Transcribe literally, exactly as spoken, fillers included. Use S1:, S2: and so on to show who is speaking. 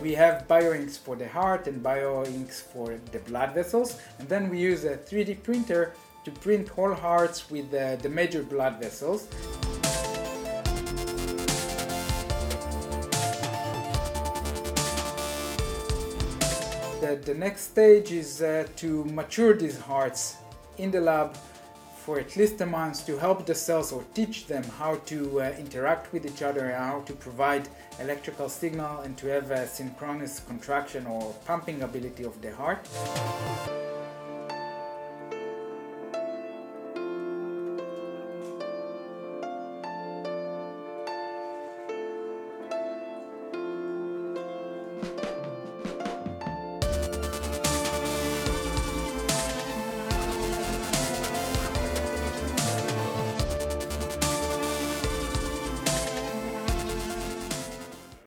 S1: We have bioinks for the heart and bioinks for the blood vessels, and then we use a three D printer to print whole hearts with the, the major blood vessels. The, the next stage is uh, to mature these hearts in the lab for at least a month to help the cells or teach them how to uh, interact with each other, how to provide electrical signal and to have a synchronous contraction or pumping ability of the heart.